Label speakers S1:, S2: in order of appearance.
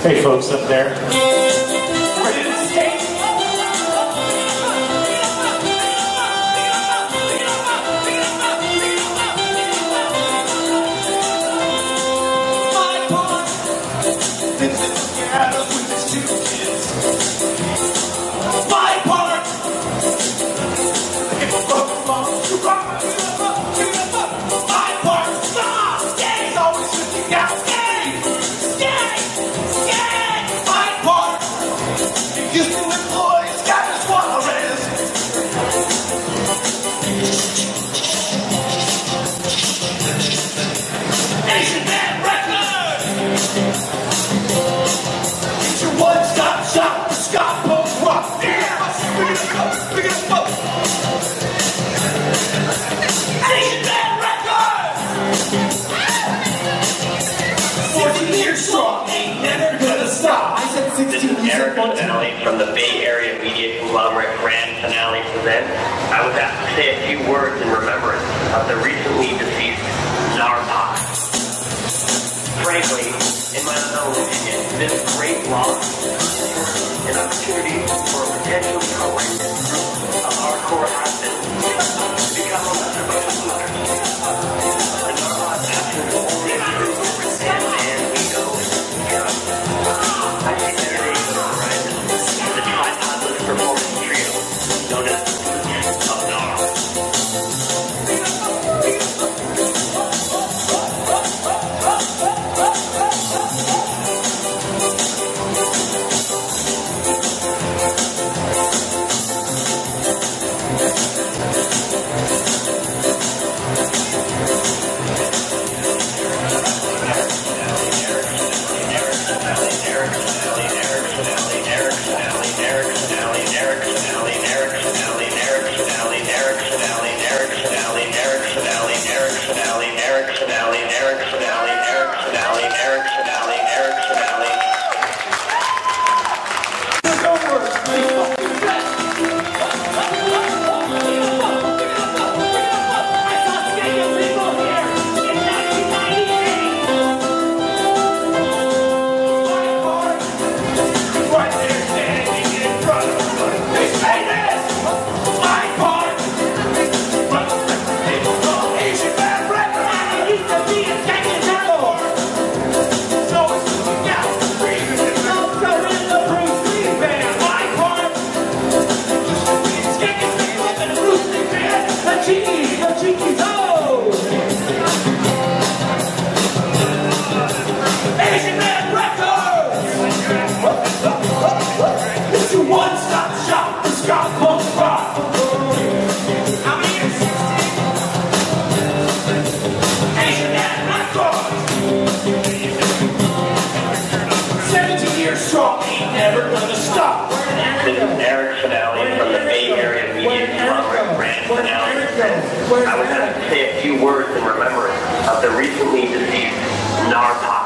S1: Hey folks up there.
S2: Ready to skate? My part is to get out of with his 2 kids. My part if a fuck wrong, you rock. My part, stop! He's always looking out. Used to employ Scottish Suarez. Asian Man Record! It's your one-stop shop for ska punk rock. Yeah! Pick it up. Asian Man Record! 14 years strong, ain't never gonna stop. I said 16 years old.
S3: From the Bay Area media conglomerate Grand Finale present, I was asked to say a few words in remembrance of the recently deceased Gnarboots. Frankly, in my own opinion, this great loss an opportunity for a potentially collective group of hardcore athletes to become a lesser bunch of losers. The Gnarboots absence only improves, and we know I see that today on the horizon. The tripodless performance trio, known as the of Gnarl.
S2: One-stop shop for ska punk rock. How many are 16? Asian Man Record. 17 years strong, ain't never gonna stop.
S3: This is Eric Finale from the Bay Area media conglomerate Grand Finale. I was asked to say a few words in remembrance of the recently deceased Gnarboots.